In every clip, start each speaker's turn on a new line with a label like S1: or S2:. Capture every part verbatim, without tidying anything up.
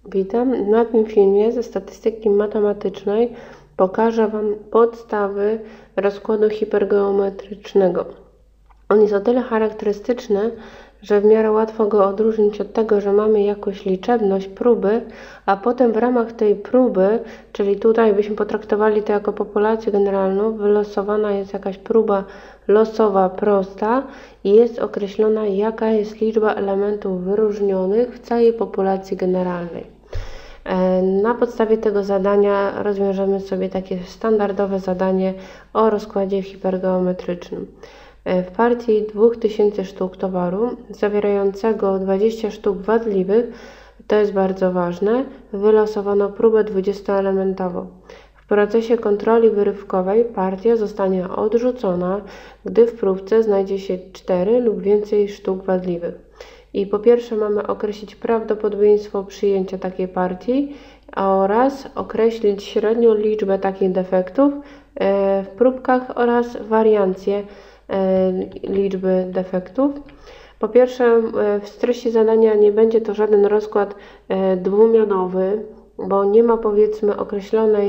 S1: Witam. Na tym filmie ze statystyki matematycznej pokażę Wam podstawy rozkładu hipergeometrycznego. On jest o tyle charakterystyczny, że w miarę łatwo go odróżnić od tego, że mamy jakąś liczebność próby, a potem w ramach tej próby, czyli tutaj byśmy potraktowali to jako populację generalną, wylosowana jest jakaś próba losowa prosta i jest określona, jaka jest liczba elementów wyróżnionych w całej populacji generalnej. Na podstawie tego zadania rozwiążemy sobie takie standardowe zadanie o rozkładzie hipergeometrycznym. W partii dwóch tysięcy sztuk towaru zawierającego dwadzieścia sztuk wadliwych, to jest bardzo ważne, wylosowano próbę dwudziestoelementową. W procesie kontroli wyrywkowej partia zostanie odrzucona, gdy w próbce znajdzie się cztery lub więcej sztuk wadliwych. I po pierwsze mamy określić prawdopodobieństwo przyjęcia takiej partii oraz określić średnią liczbę takich defektów w próbkach oraz wariancję liczby defektów. Po pierwsze, w treści zadania nie będzie to żaden rozkład dwumianowy, bo nie ma, powiedzmy, określonej,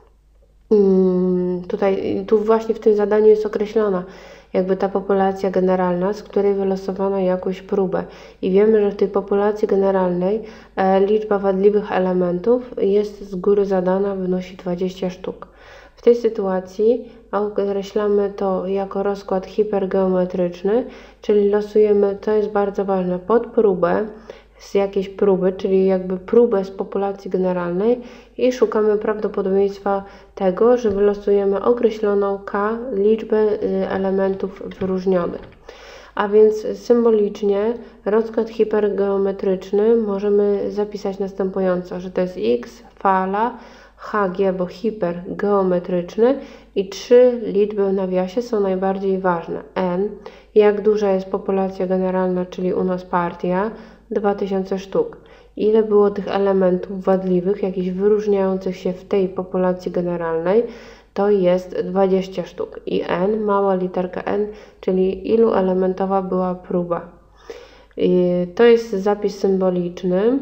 S1: tutaj, tu właśnie w tym zadaniu jest określona jakby ta populacja generalna, z której wylosowano jakąś próbę. I wiemy, że w tej populacji generalnej liczba wadliwych elementów jest z góry zadana, wynosi dwadzieścia sztuk. W tej sytuacji określamy to jako rozkład hipergeometryczny, czyli losujemy, to jest bardzo ważne, podpróbę z jakiejś próby, czyli jakby próbę z populacji generalnej i szukamy prawdopodobieństwa tego, że wylosujemy określoną K liczbę elementów wyróżnionych. A więc symbolicznie rozkład hipergeometryczny możemy zapisać następująco, że to jest X, fala, H G, bo hipergeometryczny i trzy liczby w nawiasie są najbardziej ważne. N, jak duża jest populacja generalna, czyli u nas partia, dwa tysiące sztuk. Ile było tych elementów wadliwych, jakichś wyróżniających się w tej populacji generalnej, to jest dwadzieścia sztuk. I N, mała literka N, czyli ilu elementowa była próba. I to jest zapis symboliczny.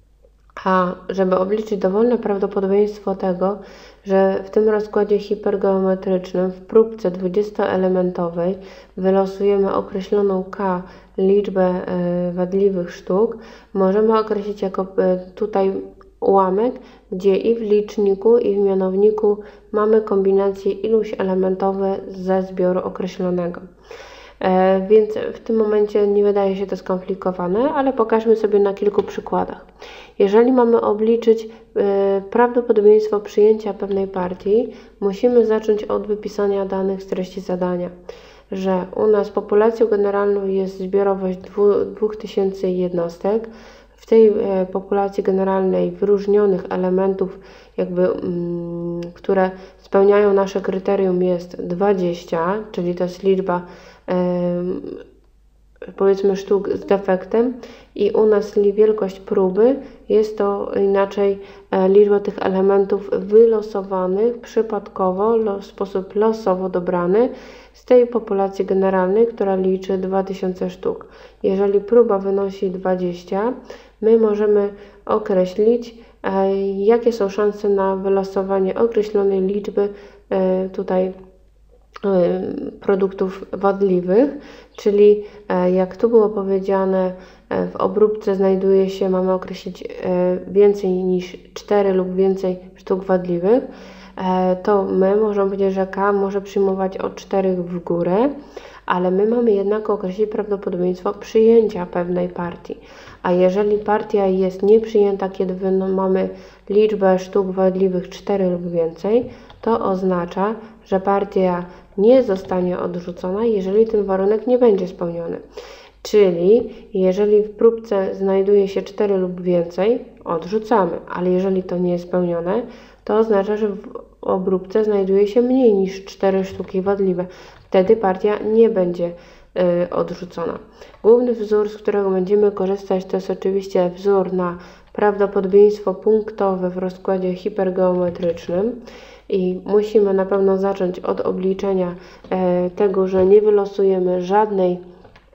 S1: A żeby obliczyć dowolne prawdopodobieństwo tego, że w tym rozkładzie hipergeometrycznym w próbce dwudziestoelementowej wylosujemy określoną K liczbę y, wadliwych sztuk, możemy określić jako y, tutaj ułamek, gdzie i w liczniku, i w mianowniku mamy kombinacje iluś elementowe ze zbioru określonego. E, więc w tym momencie nie wydaje się to skomplikowane, ale pokażmy sobie na kilku przykładach. Jeżeli mamy obliczyć e, prawdopodobieństwo przyjęcia pewnej partii, musimy zacząć od wypisania danych z treści zadania, że u nas populacją generalną jest zbiorowość dwóch tysięcy jednostek. W tej e, populacji generalnej wyróżnionych elementów, jakby, mm, które spełniają nasze kryterium, jest dwadzieścia, czyli to jest liczba powiedzmy sztuk z defektem i u nas wielkość próby jest to inaczej liczba tych elementów wylosowanych przypadkowo, w sposób losowo dobrany z tej populacji generalnej, która liczy dwa tysiące sztuk. Jeżeli próba wynosi dwadzieścia, my możemy określić, jakie są szanse na wylosowanie określonej liczby tutaj produktów wadliwych, czyli jak tu było powiedziane, w obróbce znajduje się, mamy określić więcej niż cztery lub więcej sztuk wadliwych, to my możemy powiedzieć, że K może przyjmować od czterech w górę, ale my mamy jednak określić prawdopodobieństwo przyjęcia pewnej partii. A jeżeli partia jest nieprzyjęta, kiedy mamy liczbę sztuk wadliwych cztery lub więcej, to oznacza, że partia nie zostanie odrzucona, jeżeli ten warunek nie będzie spełniony. Czyli jeżeli w próbce znajduje się cztery lub więcej, odrzucamy, ale jeżeli to nie jest spełnione, to oznacza, że w obróbce znajduje się mniej niż cztery sztuki wadliwe. Wtedy partia nie będzie y, odrzucona. Główny wzór, z którego będziemy korzystać, to jest oczywiście wzór na prawdopodobieństwo punktowe w rozkładzie hipergeometrycznym. I musimy na pewno zacząć od obliczenia e, tego, że nie wylosujemy żadnej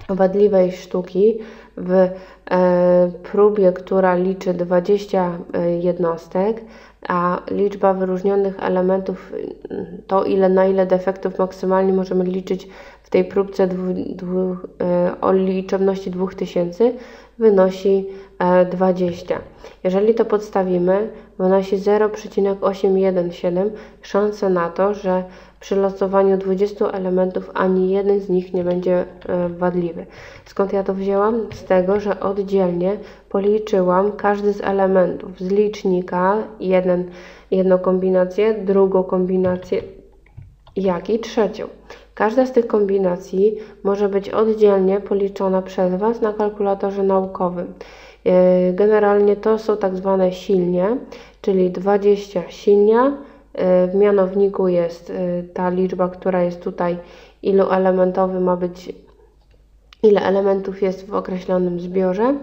S1: wadliwej sztuki w e, próbie, która liczy dwadzieścia jednostek, a liczba wyróżnionych elementów, to ile na ile defektów maksymalnie możemy liczyć w tej próbce dwu, dwu, e, o liczebności dwóch tysięcy, wynosi e, dwadzieścia. Jeżeli to podstawimy, wynosi zero przecinek osiemset siedemdziesiąt. Szanse na to, że przy losowaniu dwudziestu elementów ani jeden z nich nie będzie e, wadliwy. Skąd ja to wzięłam? Z tego, że oddzielnie policzyłam każdy z elementów z licznika, jeden, jedną kombinację, drugą kombinację, jak i trzecią. Każda z tych kombinacji może być oddzielnie policzona przez Was na kalkulatorze naukowym. Generalnie to są tak zwane silnie, czyli dwadzieścia silnia. W mianowniku jest ta liczba, która jest tutaj, ilu elementowy ma być, ile elementów jest w określonym zbiorze.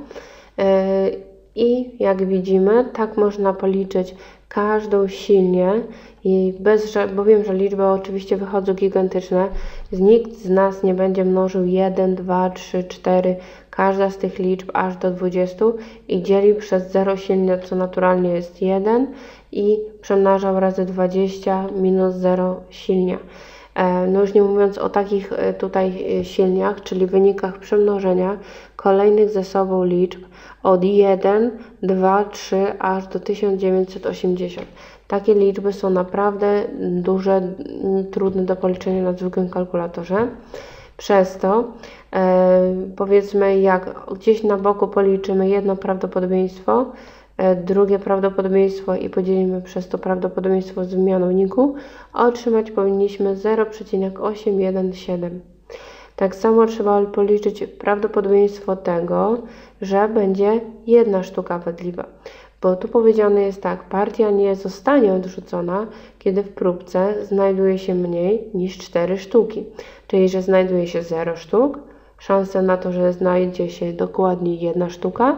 S1: I jak widzimy, tak można policzyć każdą silnię, i bez, bo wiem, że liczby oczywiście wychodzą gigantyczne. Nikt z nas nie będzie mnożył jeden, dwa, trzy, cztery, każda z tych liczb aż do dwudziestu i dzielił przez zero silnie, co naturalnie jest jeden, i przemnażał razy dwadzieścia minus zero silnia. No już nie mówiąc o takich tutaj silniach, czyli wynikach przemnożenia kolejnych ze sobą liczb od jeden, dwa, trzy aż do tysiąc dziewięćset osiemdziesiąt. Takie liczby są naprawdę duże, trudne do policzenia na zwykłym kalkulatorze. Przez to e, powiedzmy, jak gdzieś na boku policzymy jedno prawdopodobieństwo, e, drugie prawdopodobieństwo i podzielimy przez to prawdopodobieństwo w mianowniku, otrzymać powinniśmy zero przecinek osiemset siedemdziesiąt. Tak samo trzeba policzyć prawdopodobieństwo tego, że będzie jedna sztuka wadliwa. Bo tu powiedziane jest tak, partia nie zostanie odrzucona, kiedy w próbce znajduje się mniej niż cztery sztuki. Czyli, że znajduje się zero sztuk, szanse na to, że znajdzie się dokładnie jedna sztuka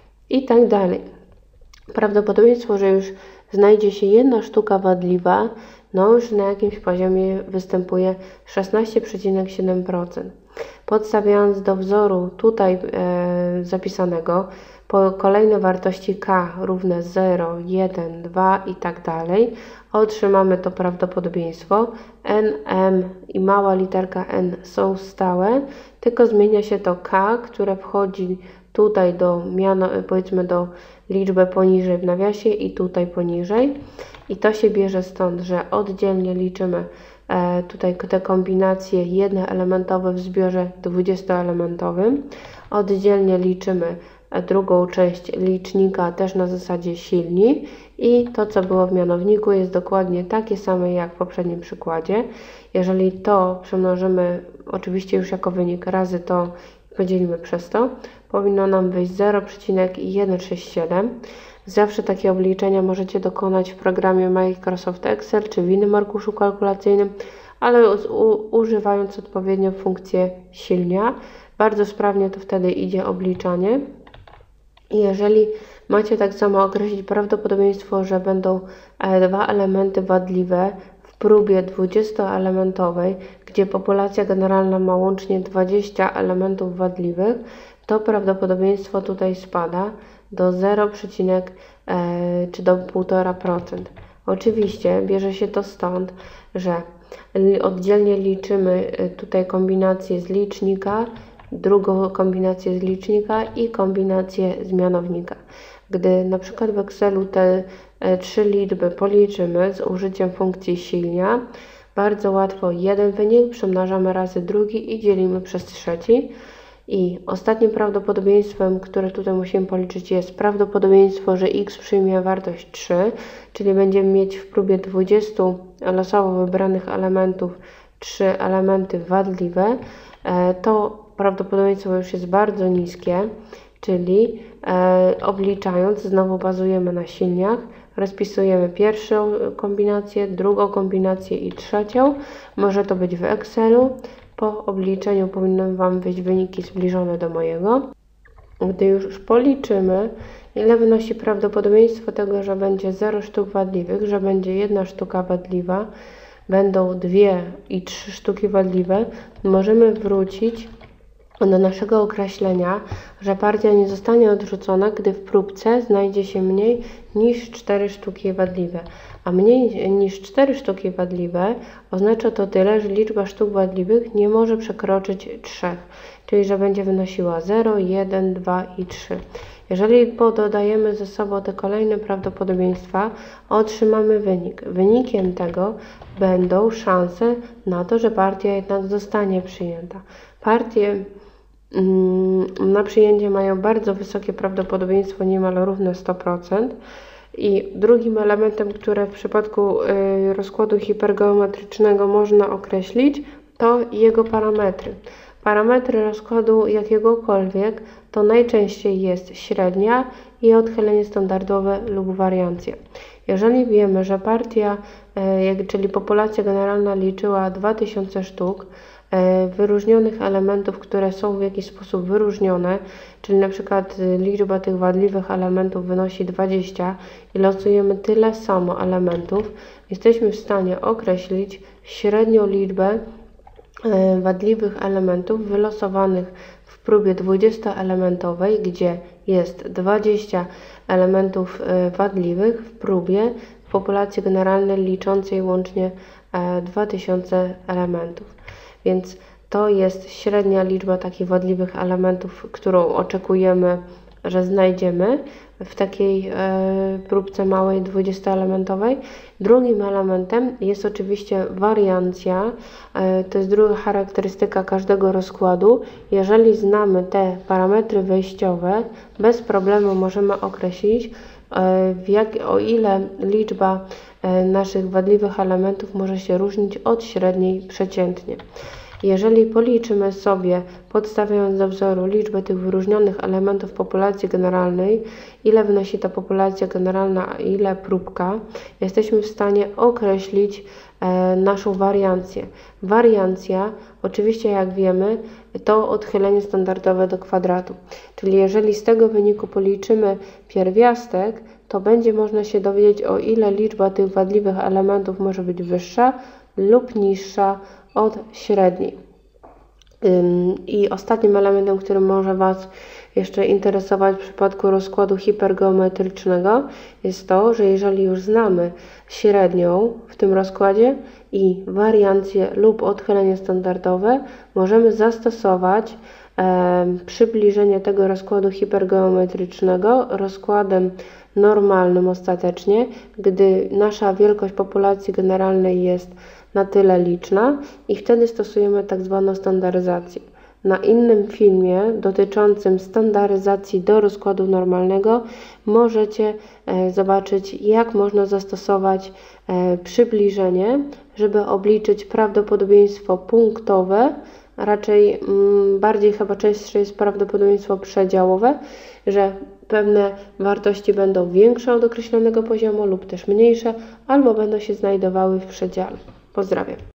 S1: i tak dalej. Prawdopodobieństwo, że już znajdzie się jedna sztuka wadliwa, no już na jakimś poziomie występuje szesnaście przecinek siedem procent. Podstawiając do wzoru tutaj e, zapisanego po kolejne wartości k równe zero, jeden, dwa i tak dalej, otrzymamy to prawdopodobieństwo. N, M i mała literka n są stałe, tylko zmienia się to k, które wchodzi tutaj do miano, powiedzmy do liczby poniżej w nawiasie i tutaj poniżej. I to się bierze stąd, że oddzielnie liczymy e, tutaj te kombinacje jednoelementowe w zbiorze dwudziestoelementowym. Oddzielnie liczymy drugą część licznika też na zasadzie silni i to, co było w mianowniku, jest dokładnie takie same jak w poprzednim przykładzie. Jeżeli to przemnożymy oczywiście już jako wynik razy to podzielimy przez to, powinno nam wyjść zero przecinek sto sześćdziesiąt siedem. Zawsze takie obliczenia możecie dokonać w programie Microsoft Excel czy w innym arkuszu kalkulacyjnym, ale u, używając odpowiednio funkcję silnia. Bardzo sprawnie to wtedy idzie obliczanie. I jeżeli macie tak samo określić prawdopodobieństwo, że będą dwa elementy wadliwe w próbie dwudziestoelementowej, gdzie populacja generalna ma łącznie dwadzieścia elementów wadliwych, to prawdopodobieństwo tutaj spada do zero, czy do półtora procent. Oczywiście bierze się to stąd, że oddzielnie liczymy tutaj kombinację z licznika, drugą kombinację z licznika i kombinację z mianownika. Gdy na przykład w Excelu te e, trzy liczby policzymy z użyciem funkcji silnia, bardzo łatwo jeden wynik przemnażamy razy drugi i dzielimy przez trzeci. I ostatnim prawdopodobieństwem, które tutaj musimy policzyć, jest prawdopodobieństwo, że x przyjmie wartość trzy, czyli będziemy mieć w próbie dwudziestu losowo wybranych elementów trzy elementy wadliwe. E, to prawdopodobieństwo już jest bardzo niskie, czyli e, obliczając znowu bazujemy na silniach, rozpisujemy pierwszą kombinację, drugą kombinację i trzecią. Może to być w Excelu. Po obliczeniu powinny Wam wyjść wyniki zbliżone do mojego. Gdy już policzymy, ile wynosi prawdopodobieństwo tego, że będzie zero sztuk wadliwych, że będzie jedna sztuka wadliwa, będą dwie i trzy sztuki wadliwe, możemy wrócić do naszego określenia, że partia nie zostanie odrzucona, gdy w próbce znajdzie się mniej niż cztery sztuki wadliwe. A mniej niż cztery sztuki wadliwe oznacza to tyle, że liczba sztuk wadliwych nie może przekroczyć trzech, czyli że będzie wynosiła zero, jeden, dwa i trzy. Jeżeli pododajemy ze sobą te kolejne prawdopodobieństwa, otrzymamy wynik. Wynikiem tego będą szanse na to, że partia jednak zostanie przyjęta. Partie na przyjęcie mają bardzo wysokie prawdopodobieństwo, niemal równe sto procent. I drugim elementem, które w przypadku rozkładu hipergeometrycznego można określić, to jego parametry. Parametry rozkładu jakiegokolwiek to najczęściej jest średnia i odchylenie standardowe lub wariancja. Jeżeli wiemy, że partia, czyli populacja generalna liczyła dwa tysiące sztuk, wyróżnionych elementów, które są w jakiś sposób wyróżnione, czyli na przykład liczba tych wadliwych elementów wynosi dwadzieścia i losujemy tyle samo elementów, jesteśmy w stanie określić średnią liczbę wadliwych elementów wylosowanych w próbie dwudziestoelementowej, gdzie jest dwadzieścia elementów wadliwych w próbie w populacji generalnej liczącej łącznie dwa tysiące elementów. Więc to jest średnia liczba takich wadliwych elementów, którą oczekujemy, że znajdziemy w takiej e, próbce małej dwudziestoelementowej. Drugim elementem jest oczywiście wariancja. E, to jest druga charakterystyka każdego rozkładu. Jeżeli znamy te parametry wejściowe, bez problemu możemy określić, e, w jak, o ile liczba e, naszych wadliwych elementów może się różnić od średniej przeciętnie. Jeżeli policzymy sobie, podstawiając do wzoru liczbę tych wyróżnionych elementów populacji generalnej, ile wynosi ta populacja generalna, a ile próbka, jesteśmy w stanie określić e, naszą wariancję. Wariancja, oczywiście jak wiemy, to odchylenie standardowe do kwadratu. Czyli jeżeli z tego wyniku policzymy pierwiastek, to będzie można się dowiedzieć, o ile liczba tych wadliwych elementów może być wyższa lub niższa od średniej. I ostatnim elementem, który może Was jeszcze interesować w przypadku rozkładu hipergeometrycznego, jest to, że jeżeli już znamy średnią w tym rozkładzie i wariancję lub odchylenie standardowe, możemy zastosować e, przybliżenie tego rozkładu hipergeometrycznego rozkładem normalnym ostatecznie, gdy nasza wielkość populacji generalnej jest na tyle liczna i wtedy stosujemy tak zwaną standaryzację. Na innym filmie dotyczącym standaryzacji do rozkładu normalnego możecie e, zobaczyć, jak można zastosować e, przybliżenie, żeby obliczyć prawdopodobieństwo punktowe. Raczej mm, bardziej chyba częstsze jest prawdopodobieństwo przedziałowe, że pewne wartości będą większe od określonego poziomu lub też mniejsze, albo będą się znajdowały w przedziale. Pozdrawiam.